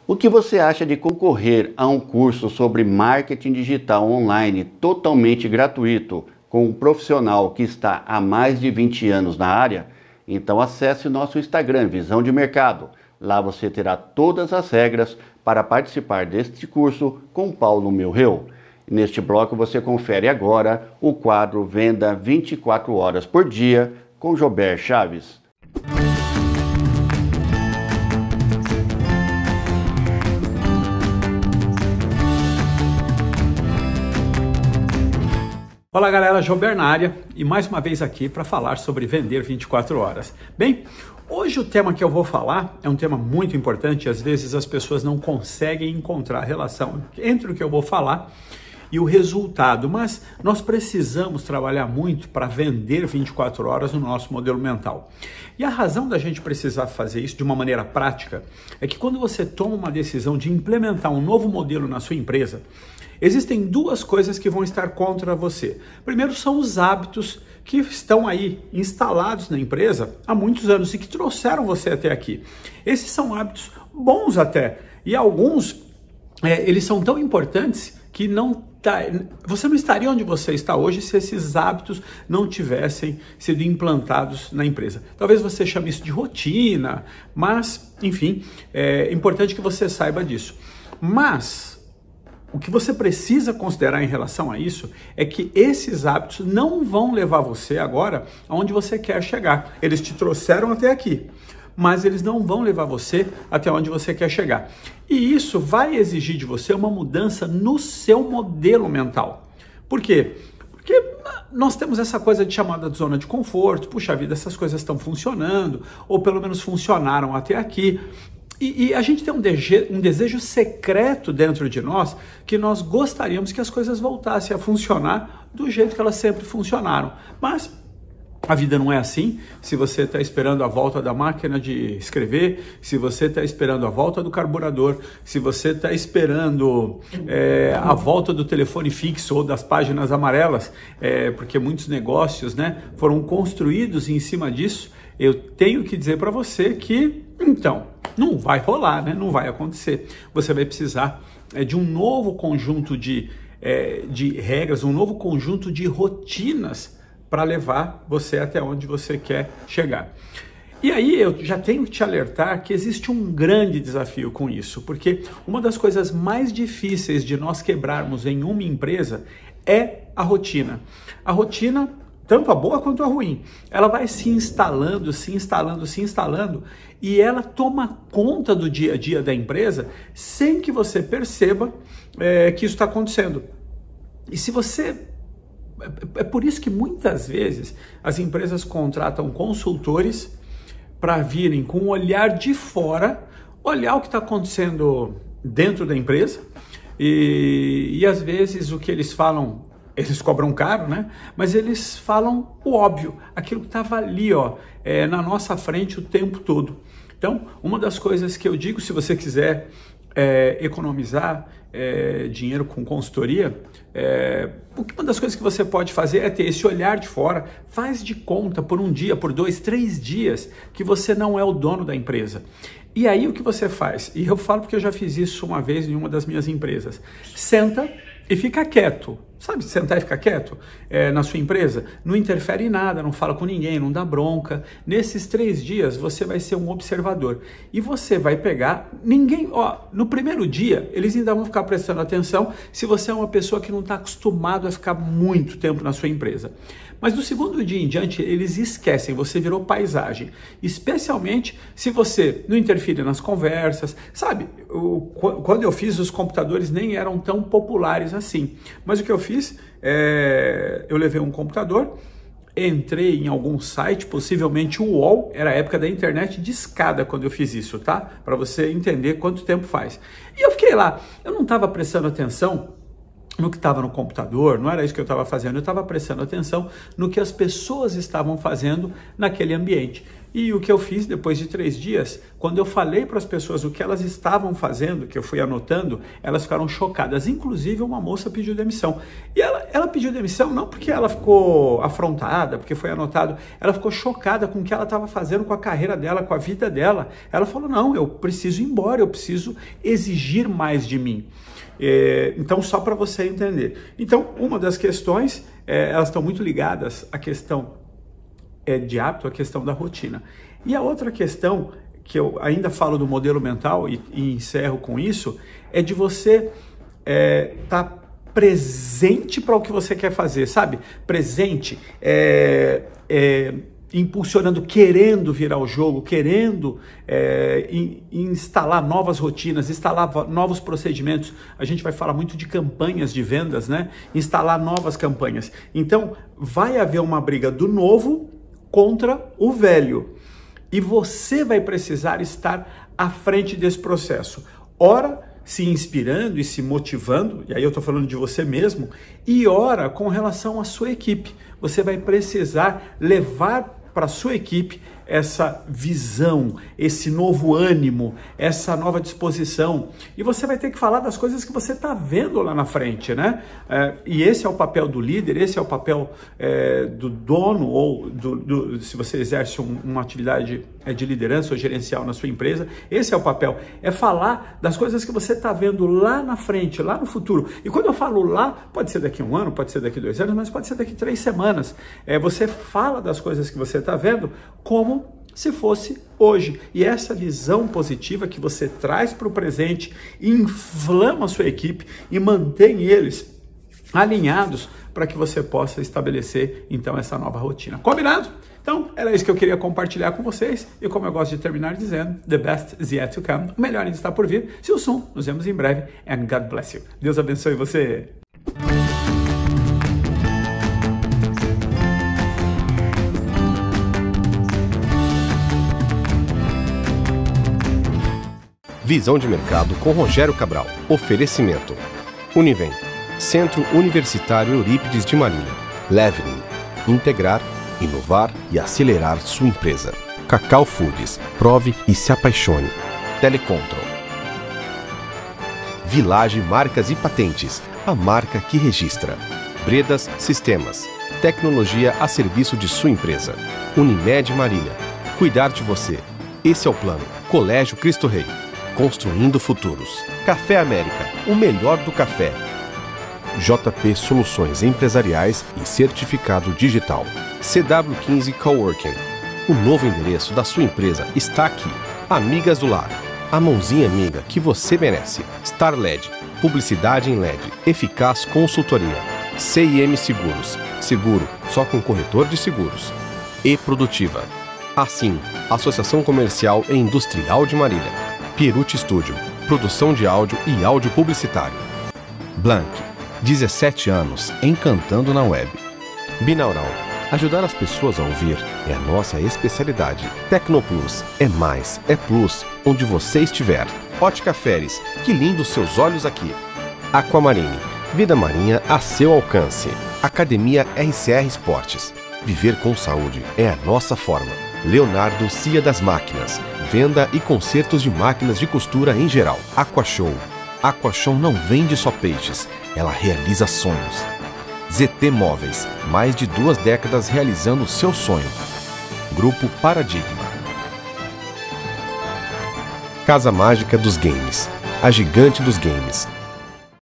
O que você acha de concorrer a um curso sobre marketing digital online totalmente gratuito com um profissional que está há mais de 20 anos na área? Então acesse o nosso Instagram, Visão de Mercado. Lá você terá todas as regras para participar deste curso com Paulo Milreu. Neste bloco você confere agora o quadro Venda 24 horas por dia com Jober Chaves. Olá galera, Jober na área e mais uma vez aqui para falar sobre vender 24 horas. Bem, hoje o tema que eu vou falar é um tema muito importante e às vezes as pessoas não conseguem encontrar a relação entre o que eu vou falar e o resultado, mas nós precisamos trabalhar muito para vender 24 horas no nosso modelo mental. E a razão da gente precisar fazer isso de uma maneira prática é que quando você toma uma decisão de implementar um novo modelo na sua empresa, existem duas coisas que vão estar contra você. Primeiro são os hábitos que estão aí instalados na empresa há muitos anos e que trouxeram você até aqui. Esses são hábitos bons até, e alguns eles são tão importantes que você não estaria onde você está hoje se esses hábitos não tivessem sido implantados na empresa. Talvez você chame isso de rotina, mas, enfim, é importante que você saiba disso. Mas o que você precisa considerar em relação a isso é que esses hábitos não vão levar você agora aonde você quer chegar. Eles te trouxeram até aqui, mas eles não vão levar você até onde você quer chegar. E isso vai exigir de você uma mudança no seu modelo mental. Por quê? Porque nós temos essa coisa de chamada de zona de conforto. Puxa vida, essas coisas estão funcionando, ou pelo menos funcionaram até aqui. E a gente tem um desejo secreto dentro de nós que nós gostaríamos que as coisas voltassem a funcionar do jeito que elas sempre funcionaram. Mas a vida não é assim. Se você está esperando a volta da máquina de escrever, se você está esperando a volta do carburador, se você está esperando a volta do telefone fixo ou das páginas amarelas, porque muitos negócios, né, foram construídos em cima disso, eu tenho que dizer para você que, então, não vai rolar, né? Não vai acontecer. Você vai precisar de um novo conjunto de regras, um novo conjunto de rotinas para levar você até onde você quer chegar. E aí eu já tenho que te alertar que existe um grande desafio com isso, porque uma das coisas mais difíceis de nós quebrarmos em uma empresa é a rotina. A rotina, tanto a boa quanto a ruim, ela vai se instalando, e ela toma conta do dia a dia da empresa sem que você perceba que isso está acontecendo. E se você... É por isso que muitas vezes as empresas contratam consultores para virem com um olhar de fora, olhar o que está acontecendo dentro da empresa e às vezes o que eles falam, eles cobram caro, né? Mas eles falam o óbvio, aquilo que estava ali, na nossa frente o tempo todo. Então, uma das coisas que eu digo, se você quiser economizar dinheiro com consultoria, uma das coisas que você pode fazer é ter esse olhar de fora. Faz de conta por um dia, por 2, 3 dias que você não é o dono da empresa. E aí o que você faz? E eu falo porque eu já fiz isso uma vez em uma das minhas empresas. Senta e fica quieto. Sabe, sentar e ficar quieto na sua empresa? Não interfere em nada, não fala com ninguém, não dá bronca. Nesses 3 dias você vai ser um observador. E você vai pegar no primeiro dia, eles ainda vão ficar prestando atenção se você é uma pessoa que não está acostumado a ficar muito tempo na sua empresa. Mas do segundo dia em diante, eles esquecem, você virou paisagem. Especialmente se você não interfere nas conversas. Sabe, quando eu fiz, os computadores nem eram tão populares assim. Mas o que eu fiz, eu levei um computador, entrei em algum site, possivelmente o UOL, era a época da internet de escada quando eu fiz isso, tá? Para você entender quanto tempo faz. E eu fiquei lá, eu não estava prestando atenção no que estava no computador, não era isso que eu estava fazendo, eu estava prestando atenção no que as pessoas estavam fazendo naquele ambiente. E o que eu fiz depois de 3 dias, quando eu falei para as pessoas o que elas estavam fazendo, que eu fui anotando, elas ficaram chocadas. Inclusive, uma moça pediu demissão. E ela pediu demissão não porque ela ficou afrontada, porque foi anotado. Ela ficou chocada com o que ela estava fazendo com a carreira dela, com a vida dela. Ela falou, não, eu preciso ir embora, eu preciso exigir mais de mim. Então, só para você entender. Então, uma das questões, elas estão muito ligadas à questão de hábito, a questão da rotina. E a outra questão, que eu ainda falo do modelo mental e encerro com isso, é de você estar presente para o que você quer fazer, sabe? Presente, impulsionando, querendo virar o jogo, querendo instalar novas rotinas, instalar novos procedimentos. A gente vai falar muito de campanhas de vendas, né? Instalar novas campanhas. Então, vai haver uma briga do novo contra o velho. E você vai precisar estar à frente desse processo. Ora, se inspirando e se motivando, e aí eu estou falando de você mesmo, e ora, com relação à sua equipe. Você vai precisar levar para a sua equipe essa visão, esse novo ânimo, essa nova disposição. E você vai ter que falar das coisas que você está vendo lá na frente, né? E esse é o papel do líder, esse é o papel do dono, ou se você exerce uma atividade de liderança ou gerencial na sua empresa, esse é o papel, é falar das coisas que você está vendo lá na frente, lá no futuro. E quando eu falo lá, pode ser daqui a 1 ano, pode ser daqui a 2 anos, mas pode ser daqui a 3 semanas. Você fala das coisas que você está vendo como se fosse hoje. E essa visão positiva que você traz para o presente inflama a sua equipe e mantém eles alinhados para que você possa estabelecer, então, essa nova rotina. Combinado? Então, era isso que eu queria compartilhar com vocês. E como eu gosto de terminar dizendo, the best is yet to come. O melhor ainda está por vir. Se o som, nos vemos em breve. And God bless you. Deus abençoe você. Visão de mercado com Rogério Cabral. Oferecimento. Univem. Centro Universitário Eurípides de Marília. Leveling. Integrar, inovar e acelerar sua empresa. Cacau Foods. Prove e se apaixone. Telecontrol. Village Marcas e Patentes. A marca que registra. Bredas Sistemas. Tecnologia a serviço de sua empresa. Unimed Marília. Cuidar de você. Esse é o plano. Colégio Cristo Rei. Construindo futuros. Café América, o melhor do café. JP Soluções Empresariais e Certificado Digital. CW15 Coworking. O novo endereço da sua empresa está aqui. Amigas do Lar. A mãozinha amiga que você merece. Star LED. Publicidade em LED. Eficaz consultoria. CIM Seguros. Seguro só com corretor de seguros. E Produtiva. Assim, Associação Comercial e Industrial de Marília. Pierucci Studio, produção de áudio e áudio publicitário. Blank, 17 anos, encantando na web. Binaural, ajudar as pessoas a ouvir é a nossa especialidade. Tecnoplus, é mais, é plus, onde você estiver. Ótica Feres, que lindo seus olhos aqui. Aquamarine, vida marinha a seu alcance. Academia RCR Esportes, viver com saúde é a nossa forma. Leonardo Cia das Máquinas, venda e consertos de máquinas de costura em geral. Aquashow. Aquashow não vende só peixes, ela realiza sonhos. ZT Móveis, mais de 2 décadas realizando o seu sonho. Grupo Paradigma. Casa Mágica dos Games, a gigante dos games.